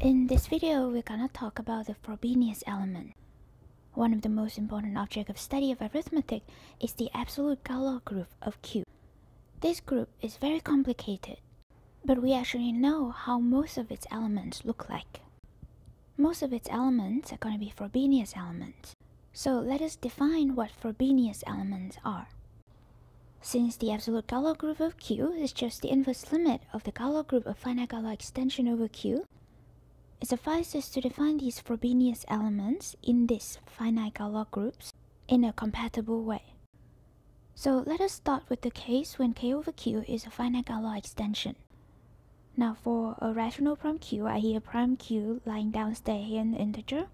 In this video, we're gonna talk about the Frobenius element. One of the most important objects of study of arithmetic is the absolute Galois group of Q. This group is very complicated, but we actually know how most of its elements look like. Most of its elements are going to be Frobenius elements. So let us define what Frobenius elements are. Since the absolute Galois group of Q is just the inverse limit of the Galois group of finite Galois extension over Q, it suffices to define these Frobenius elements in these finite Galois groups in a compatible way. So let us start with the case when K over Q is a finite Galois extension. Now for a rational prime Q, i.e. a prime Q lying downstairs here in the integer,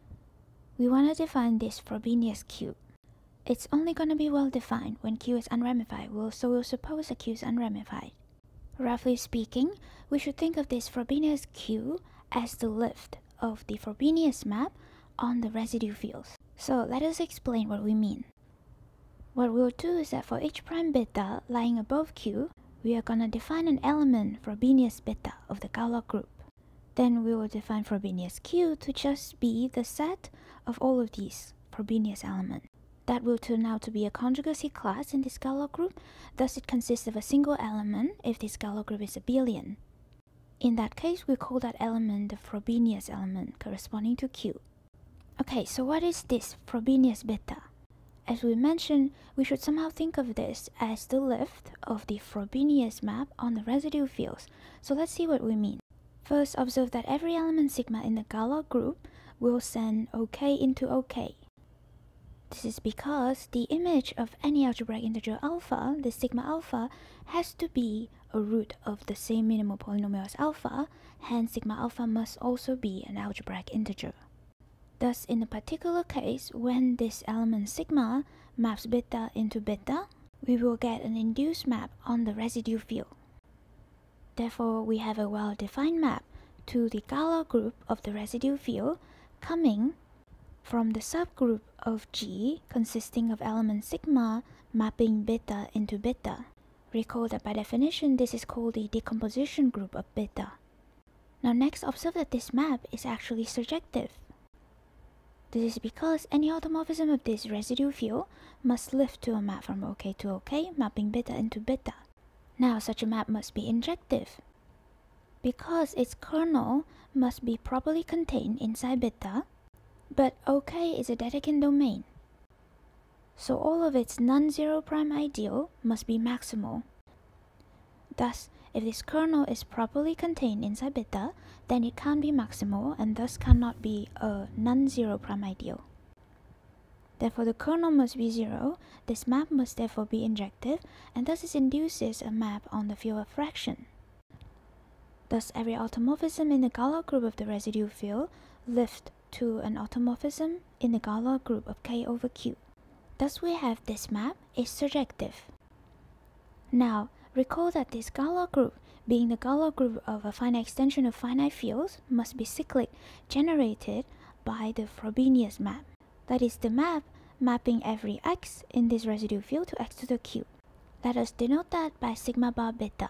we want to define this Frobenius Q. It's only going to be well defined when Q is unramified, so we'll suppose that Q is unramified. Roughly speaking, we should think of this Frobenius Q as the lift of the Frobenius map on the residue fields. So let us explain what we mean. What we'll do is that for each prime beta lying above Q, we are going to define an element Frobenius beta of the Galois group. Then we will define Frobenius Q to just be the set of all of these Frobenius elements. That will turn out to be a conjugacy class in this Galois group, thus it consists of a single element if this Galois group is abelian. In that case, we call that element the Frobenius element corresponding to Q. Okay, so what is this Frobenius beta? As we mentioned, we should somehow think of this as the lift of the Frobenius map on the residue fields. So let's see what we mean. First, observe that every element sigma in the Galois group will send OK into OK. This is because the image of any algebraic integer alpha, the sigma alpha, has to be a root of the same minimal polynomial as alpha, hence sigma alpha must also be an algebraic integer. Thus, in the particular case, when this element sigma maps beta into beta, we will get an induced map on the residue field. Therefore, we have a well-defined map to the Galois group of the residue field coming from the subgroup of G consisting of element sigma mapping beta into beta. Recall that by definition this is called the decomposition group of beta. Now next, observe that this map is actually surjective. This is because any automorphism of this residue field must lift to a map from OK to OK mapping beta into beta. Now such a map must be injective, because its kernel must be properly contained inside beta, but OK is a Dedekind domain. So all of its non-zero prime ideal must be maximal. Thus, if this kernel is properly contained inside beta, then it can't be maximal and thus cannot be a non-zero prime ideal. Therefore, the kernel must be zero, this map must therefore be injective, and thus it induces a map on the field of fraction. Thus, every automorphism in the Galois group of the residue field lifts to an automorphism in the Galois group of K over Q. Thus we have this map is surjective. Now, recall that this Galois group, being the Galois group of a finite extension of finite fields, must be cyclic, generated by the Frobenius map. That is the map mapping every x in this residue field to x to the q. Let us denote that by sigma bar beta.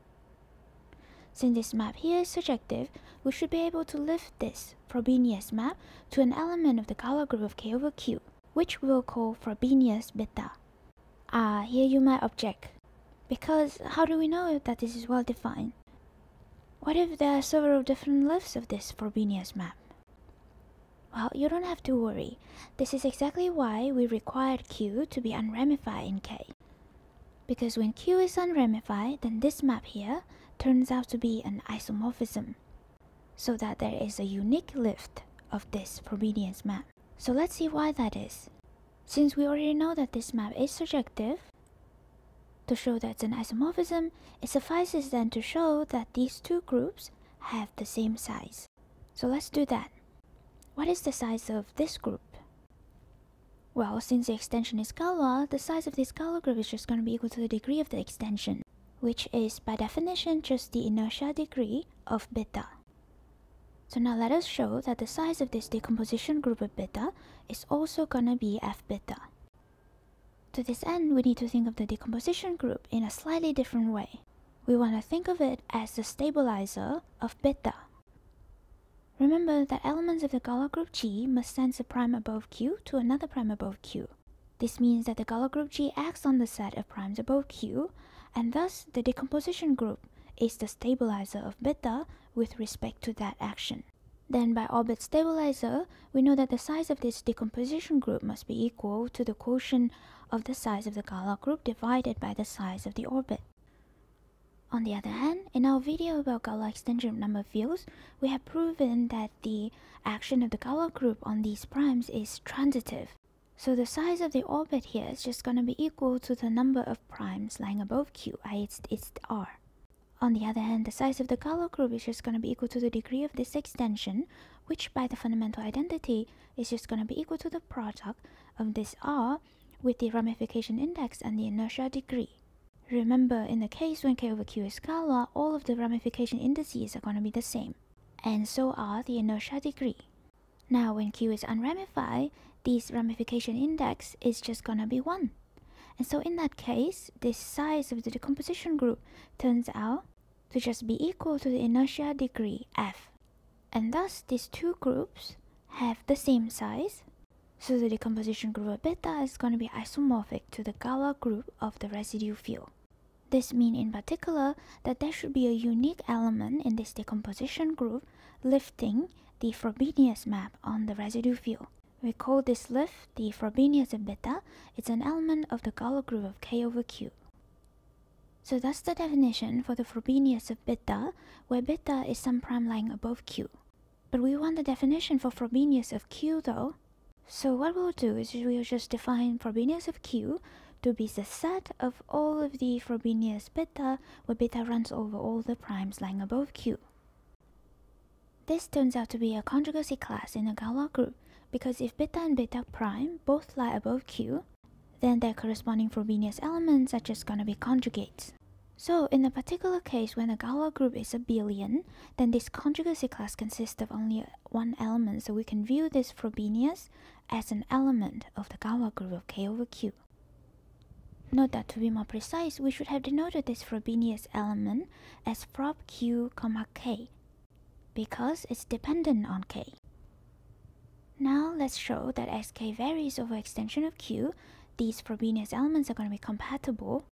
Since this map here is surjective, we should be able to lift this Frobenius map to an element of the Galois group of K over Q, which we'll call Frobenius beta. Here you might object, because how do we know that this is well defined? What if there are several different lifts of this Frobenius map? Well, you don't have to worry. This is exactly why we required Q to be unramified in K. Because when Q is unramified, then this map here turns out to be an isomorphism, so that there is a unique lift of this Frobenius map. So let's see why that is. Since we already know that this map is surjective, to show that it's an isomorphism, it suffices then to show that these two groups have the same size. So let's do that. What is the size of this group? Well, since the extension is Galois, the size of this Galois group is just going to be equal to the degree of the extension, which is by definition just the inertia degree of beta. So now let us show that the size of this decomposition group of beta is also gonna be f beta. To this end, we need to think of the decomposition group in a slightly different way. We want to think of it as the stabilizer of beta. Remember that elements of the Galois group G must sense a prime above Q to another prime above Q. This means that the Galois group G acts on the set of primes above Q, and thus the decomposition group is the stabilizer of beta with respect to that action. Then by orbit stabilizer, we know that the size of this decomposition group must be equal to the quotient of the size of the Galois group divided by the size of the orbit. On the other hand, in our video about Galois extension of number fields, we have proven that the action of the Galois group on these primes is transitive. So the size of the orbit here is just going to be equal to the number of primes lying above Q, i.e. it's R. On the other hand, the size of the Galois group is just going to be equal to the degree of this extension, which by the fundamental identity is just going to be equal to the product of this R with the ramification index and the inertia degree. Remember, in the case when K over Q is Galois, all of the ramification indices are going to be the same, and so are the inertia degree. Now, when Q is unramified, this ramification index is just going to be 1. And so in that case, this size of the decomposition group turns out to just be equal to the inertia degree F. And thus, these two groups have the same size, so the decomposition group of beta is going to be isomorphic to the Galois group of the residue field. This means in particular that there should be a unique element in this decomposition group lifting the Frobenius map on the residue field. We call this lift the Frobenius of beta. It's an element of the Galois group of K over Q. So that's the definition for the Frobenius of beta, where beta is some prime lying above Q. But we want the definition for Frobenius of Q though. So what we'll do is we'll just define Frobenius of Q to be the set of all of the Frobenius beta, where beta runs over all the primes lying above Q. This turns out to be a conjugacy class in the Galois group, because if beta and beta prime both lie above Q, then their corresponding Frobenius elements are just going to be conjugates. So in the particular case when the Galois group is abelian, then this conjugacy class consists of only one element, so we can view this Frobenius as an element of the Galois group of K over Q. Note that to be more precise, we should have denoted this Frobenius element as Frob Q, K, because it's dependent on K. Now let's show that as K varies over extension of Q, these Frobenius elements are going to be compatible,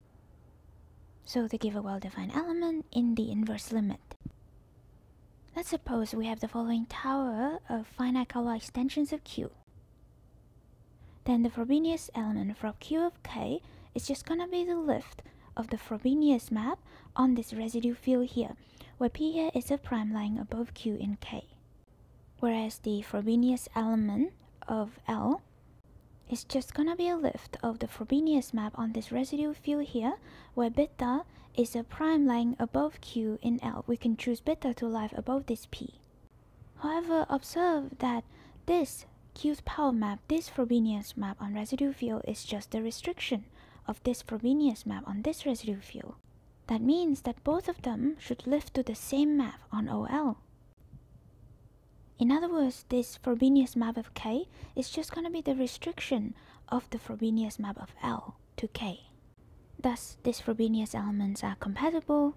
so they give a well-defined element in the inverse limit. Let's suppose we have the following tower of finite Galois extensions of Q. Then the Frobenius element Frob Q of K is just going to be the lift of the Frobenius map on this residue field here, where P here is a prime lying above Q in K. Whereas the Frobenius element of L is just gonna be a lift of the Frobenius map on this residue field here, where beta is a prime lying above Q in L. We can choose beta to lie above this P. However, observe that this Q's power map, this Frobenius map on residue field is just a restriction of this Frobenius map on this residue field. That means that both of them should lift to the same map on OL. In other words, this Frobenius map of K is just going to be the restriction of the Frobenius map of L to K. Thus, these Frobenius elements are compatible,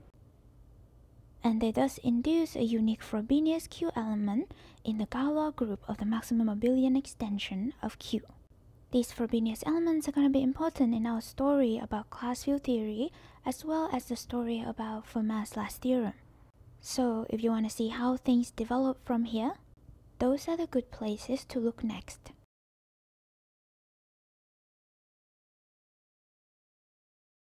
and they thus induce a unique Frobenius Q element in the Galois group of the maximum abelian extension of Q. These Frobenius elements are going to be important in our story about class field theory, as well as the story about Fermat's last theorem. So, if you want to see how things develop from here, those are the good places to look next.